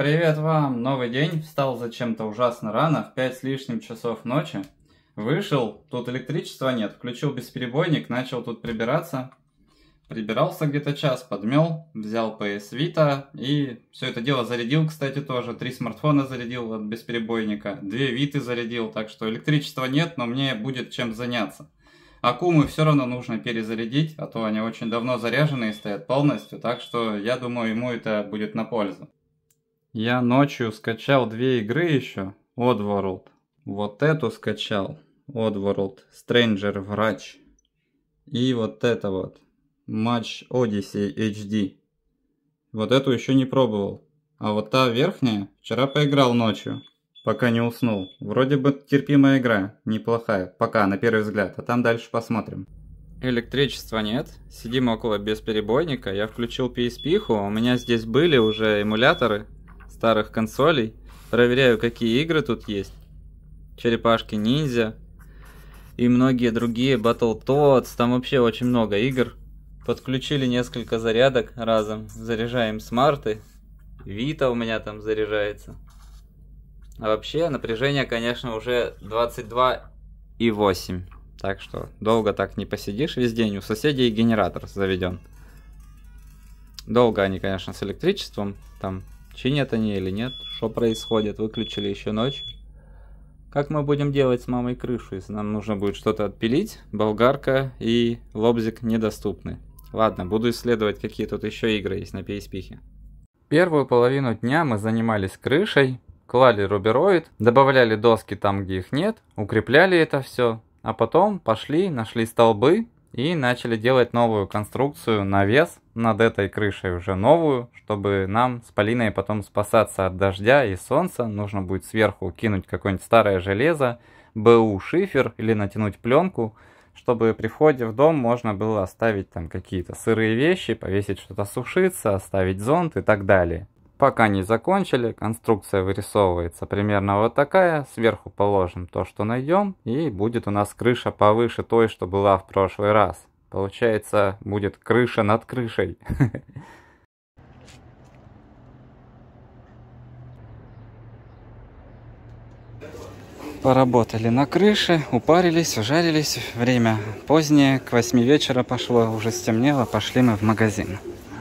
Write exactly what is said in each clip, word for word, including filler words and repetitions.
Привет вам! Новый день, встал зачем-то ужасно рано, в пять с лишним часов ночи. Вышел, тут электричества нет, включил бесперебойник, начал тут прибираться. Прибирался где-то час, подмел, взял пи эс Vita и все это дело зарядил, кстати, тоже. Три смартфона зарядил от бесперебойника, две Виты зарядил, так что электричества нет, но мне будет чем заняться. Аккумы все равно нужно перезарядить, а то они очень давно заряженные стоят полностью, так что я думаю, ему это будет на пользу. Я ночью скачал две игры еще, Oddworld. Вот эту скачал, Oddworld, Stranger Врач. И вот это вот, Match Odyssey эйч ди. Вот эту еще не пробовал. А вот та верхняя, вчера поиграл ночью, пока не уснул. Вроде бы терпимая игра, неплохая, пока, на первый взгляд, а там дальше посмотрим. Электричества нет, сидим около бесперебойника, я включил пи эс пи-ху, у меня здесь были уже эмуляторы старых консолей. Проверяю, какие игры тут есть. Черепашки ниндзя и многие другие, Battletoads, там вообще очень много игр. Подключили несколько зарядок разом, заряжаем смарты. Vita у меня там заряжается. А вообще напряжение, конечно, уже двадцать два и восемь. Так что долго так не посидишь весь день. У соседей генератор заведен. Долго они, конечно, с электричеством. Там чинят они или нет, что происходит, выключили еще ночью. Как мы будем делать с мамой крышу, если нам нужно будет что-то отпилить? Болгарка и лобзик недоступны. Ладно, буду исследовать, какие тут еще игры есть на пи эс пи. Первую половину дня мы занимались крышей, клали рубероид, добавляли доски там, где их нет, укрепляли это все, а потом пошли, нашли столбы и начали делать новую конструкцию, навес над этой крышей, уже новую, чтобы нам с Полиной потом спасаться от дождя и солнца. Нужно будет сверху кинуть какое-нибудь старое железо, БУ шифер или натянуть пленку, чтобы при входе в дом можно было оставить там какие-то сырые вещи, повесить что-то сушиться, оставить зонт и так далее. Пока не закончили, конструкция вырисовывается примерно вот такая. Сверху положим то, что найдем, и будет у нас крыша повыше той, что была в прошлый раз. Получается, будет крыша над крышей. Поработали на крыше, упарились, ужарились. Время позднее, к восьми вечера пошло, уже стемнело, пошли мы в магазин.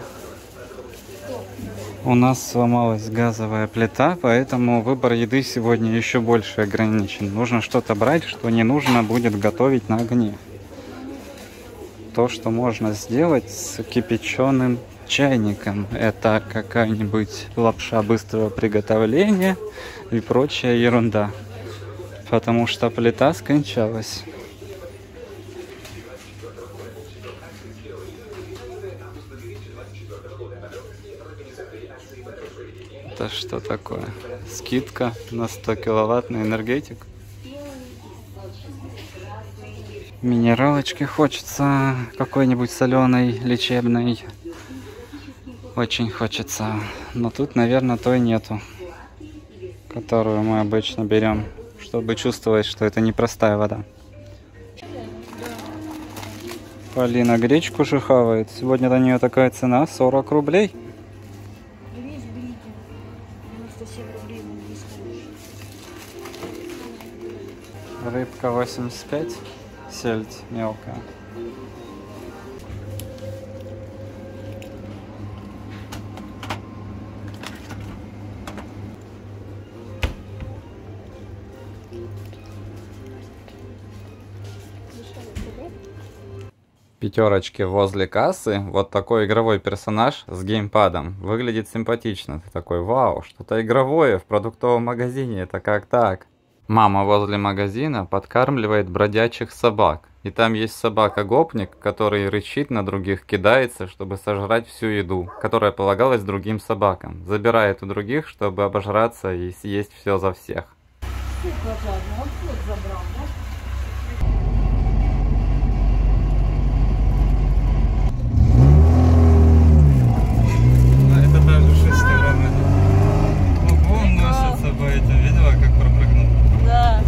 У нас сломалась газовая плита, поэтому выбор еды сегодня еще больше ограничен. Нужно что-то брать, что не нужно будет готовить на огне. То, что можно сделать с кипяченым чайником, это какая-нибудь лапша быстрого приготовления и прочая ерунда. Потому что плита скончалась. Это что такое? Скидка на сто киловатт на энергетик. Минералочки хочется какой-нибудь соленой, лечебной. Очень хочется. Но тут, наверное, той нету, которую мы обычно берем, чтобы чувствовать, что это не простая вода. Полина гречку же хавает. Сегодня до нее такая цена сорок рублей. Рыбка восемьдесят пять, сельдь мелкая. Пятерочки возле кассы. Вот такой игровой персонаж с геймпадом. Выглядит симпатично. Ты такой, вау, что-то игровое в продуктовом магазине. Это как так? Мама возле магазина подкармливает бродячих собак. И там есть собака-гопник, который рычит на других, кидается, чтобы сожрать всю еду, которая полагалась другим собакам. Забирает у других, чтобы обожраться и съесть все за всех. Это даже шестеро. Ого, носит с собой это. Видела, как пропрыгнул? Да.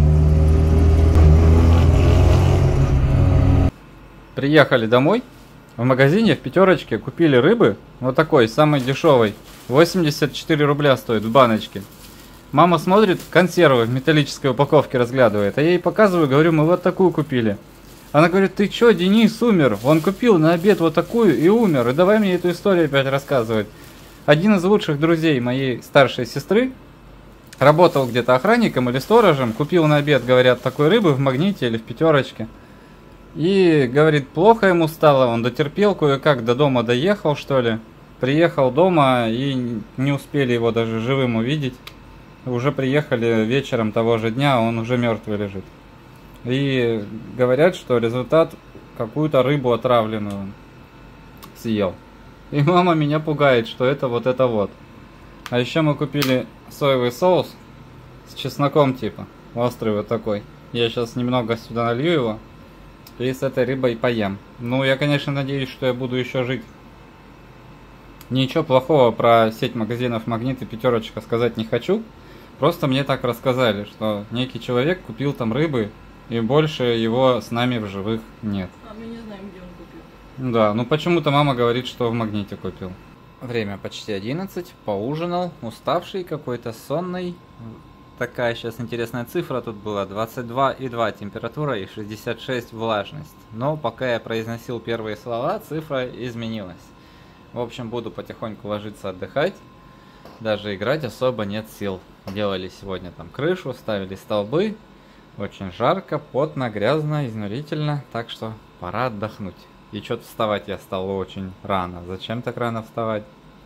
Приехали домой. В магазине, в пятерочке купили рыбы, вот такой, самый дешевый, восемьдесят четыре рубля стоит в баночке. Мама смотрит, консервы в металлической упаковке разглядывает, а я ей показываю, говорю, мы вот такую купили. Она говорит, ты чё, Денис умер, он купил на обед вот такую и умер, и давай мне эту историю опять рассказывать. Один из лучших друзей моей старшей сестры работал где-то охранником или сторожем, купил на обед, говорят, такой рыбы в Магните или в пятерочке. И, говорит, плохо ему стало, он дотерпел кое-как, до дома доехал, что ли. Приехал дома и не успели его даже живым увидеть. Уже приехали вечером того же дня, а он уже мертвый лежит. И говорят, что результат какую-то рыбу отравленную съел. И мама меня пугает, что это вот это вот. А еще мы купили соевый соус с чесноком типа, острый вот такой. Я сейчас немного сюда налью его. И с этой рыбой поем. Ну, я, конечно, надеюсь, что я буду еще жить. Ничего плохого про сеть магазинов Магнит и Пятерочка сказать не хочу. Просто мне так рассказали, что некий человек купил там рыбы, и больше его с нами в живых нет. А мы не знаем, где он купил. Да, ну почему-то мама говорит, что в Магните купил. Время почти одиннадцать, поужинал, уставший, какой-то сонный. Такая сейчас интересная цифра тут была, двадцать два и два температура и шестьдесят шесть влажность. Но пока я произносил первые слова, цифра изменилась. В общем, буду потихоньку ложиться отдыхать. Даже играть особо нет сил. Делали сегодня там крышу, ставили столбы. Очень жарко, потно, грязно, изнурительно. Так что пора отдохнуть. И что-то вставать я стал очень рано. Зачем так рано вставать?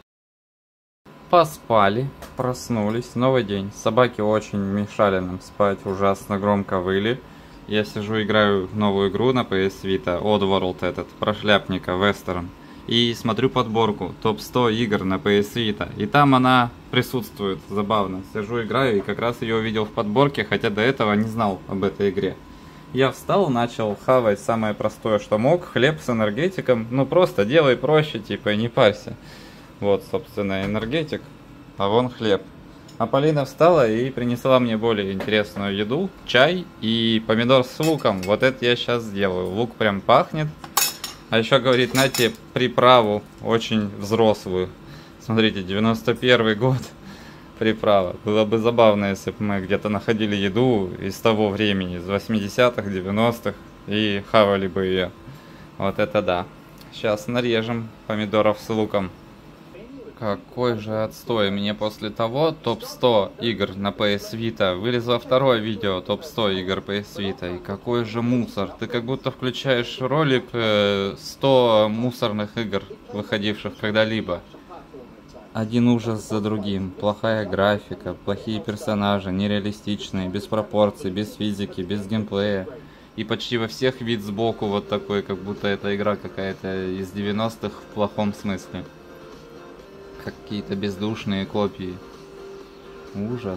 Поспали, проснулись, новый день. Собаки очень мешали нам спать, ужасно громко выли. Я сижу, играю в новую игру на пи эс Vita, Oddworld этот, про шляпника, вестерн. И смотрю подборку, топ сто игр на пи эс Vita. И там она присутствует, забавно. Сижу, играю и как раз ее увидел в подборке, хотя до этого не знал об этой игре. Я встал, начал хавать самое простое, что мог, хлеб с энергетиком. Ну просто делай проще, типа, не парься. Вот, собственно, энергетик, а вон хлеб. А Полина встала и принесла мне более интересную еду, чай и помидор с луком. Вот это я сейчас сделаю. Лук прям пахнет. А еще говорит, на тебе приправу очень взрослую. Смотрите, девяносто первый год, приправа. Было бы забавно, если бы мы где-то находили еду из того времени, из восьмидесятых, девяностых, и хавали бы ее. Вот это да. Сейчас нарежем помидоров с луком. Какой же отстой. Мне после того топ сто игр на пи эс Vita вылезло второе видео топ сто игр пи эс Vita. И какой же мусор. Ты как будто включаешь ролик э, сто мусорных игр, выходивших когда-либо. Один ужас за другим. Плохая графика, плохие персонажи, нереалистичные, без пропорций, без физики, без геймплея. И почти во всех вид сбоку вот такой, как будто эта игра какая-то из девяностых в плохом смысле. Какие-то бездушные копии. Ужас.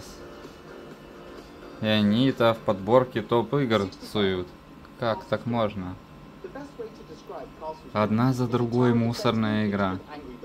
И они это в подборке топ игр суют. Как так можно? Одна за другой мусорная игра.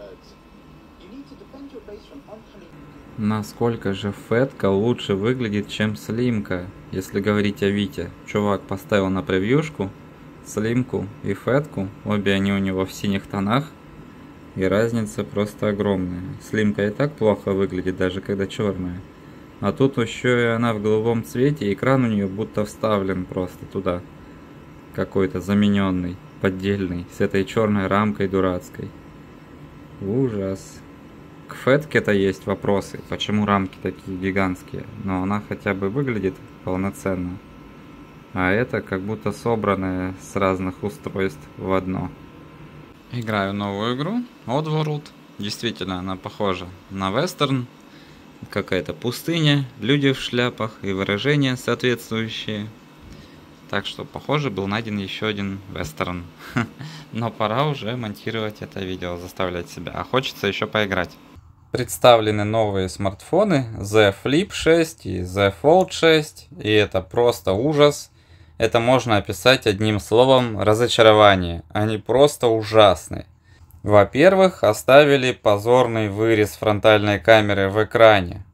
Насколько же Фетка лучше выглядит, чем Слимка? Если говорить о Вите. Чувак поставил на превьюшку Слимку и Фетку. Обе они у него в синих тонах. И разница просто огромная. Слимка и так плохо выглядит, даже когда черная. А тут еще и она в голубом цвете, и экран у нее будто вставлен просто туда. Какой-то замененный, поддельный, с этой черной рамкой дурацкой. Ужас. К Фетке-то есть вопросы, почему рамки такие гигантские, но она хотя бы выглядит полноценно. А это как будто собранное с разных устройств в одно. Играю новую игру, Oddworld. Действительно, она похожа на вестерн. Какая-то пустыня, люди в шляпах и выражения соответствующие. Так что, похоже, был найден еще один вестерн. Но пора уже монтировать это видео, заставлять себя. А хочется еще поиграть. Представлены новые смартфоны Z Flip шесть и Z Fold шесть. И это просто ужас. Это можно описать одним словом: разочарование. Они просто ужасны. Во-первых, оставили позорный вырез фронтальной камеры в экране.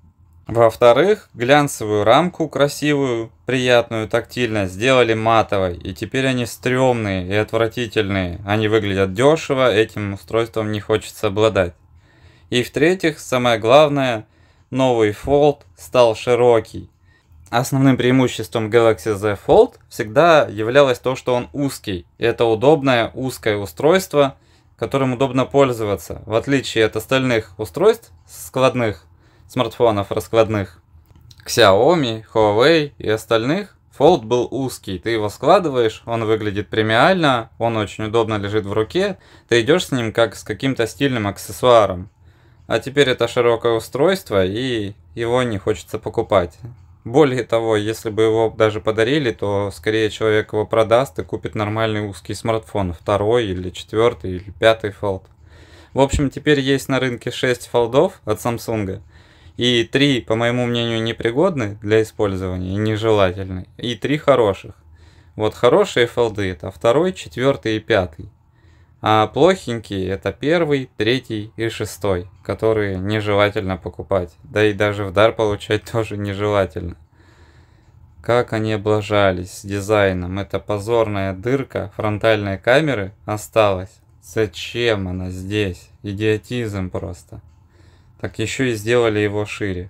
Во-вторых, глянцевую рамку красивую, приятную, тактильно сделали матовой. И теперь они стрёмные и отвратительные. Они выглядят дешево, этим устройством не хочется обладать. И в-третьих, самое главное, новый Fold стал широкий. Основным преимуществом Galaxy Z Fold всегда являлось то, что он узкий. Это удобное узкое устройство, которым удобно пользоваться. В отличие от остальных устройств складных, смартфонов раскладных, Xiaomi, Huawei и остальных, Fold был узкий. Ты его складываешь, он выглядит премиально, он очень удобно лежит в руке. Ты идешь с ним как с каким-то стильным аксессуаром. А теперь это широкое устройство, и его не хочется покупать. Более того, если бы его даже подарили, то скорее человек его продаст и купит нормальный узкий смартфон, второй или четвертый или пятый Fold. В общем, теперь есть на рынке шесть фолдов от Samsung, и три, по моему мнению, непригодны для использования и нежелательны, и три хороших. Вот хорошие фолды это второй, четвертый и пятый. А плохенькие это первый, третий и шестой, которые нежелательно покупать. Да и даже в дар получать тоже нежелательно. Как они облажались с дизайном. Эта позорная дырка фронтальной камеры осталась. Зачем она здесь? Идиотизм просто. Так еще и сделали его шире.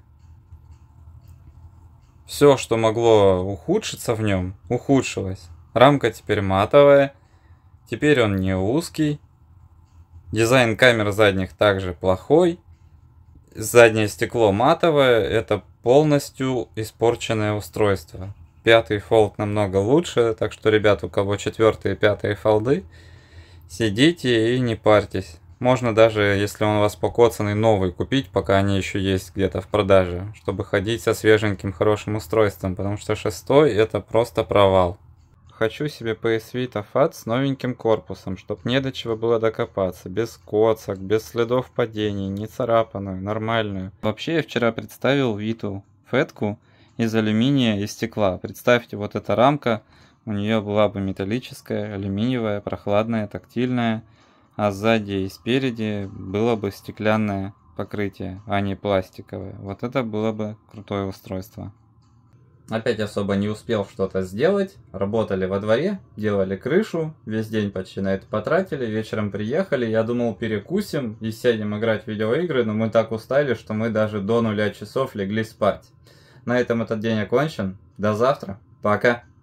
Все, что могло ухудшиться в нем, ухудшилось. Рамка теперь матовая. Теперь он не узкий. Дизайн камер задних также плохой. Заднее стекло матовое. Это полностью испорченное устройство. Пятый Fold намного лучше. Так что, ребят, у кого четвертые и пятые фолды, сидите и не парьтесь. Можно даже, если он у вас покоцанный, новый купить, пока они еще есть где-то в продаже. Чтобы ходить со свеженьким хорошим устройством. Потому что шестой это просто провал. Хочу себе пи эс Vita Fat с новеньким корпусом, чтоб не до чего было докопаться, без коцок, без следов падений, не царапанную, нормальную. Вообще я вчера представил Виту Фэтку из алюминия и стекла. Представьте, вот эта рамка, у нее была бы металлическая, алюминиевая, прохладная, тактильная, а сзади и спереди было бы стеклянное покрытие, а не пластиковое. Вот это было бы крутое устройство. Опять особо не успел что-то сделать. Работали во дворе, делали крышу, весь день почти на это потратили, вечером приехали. Я думал, перекусим и сядем играть в видеоигры, но мы так устали, что мы даже до нуля часов легли спать. На этом этот день окончен. До завтра. Пока.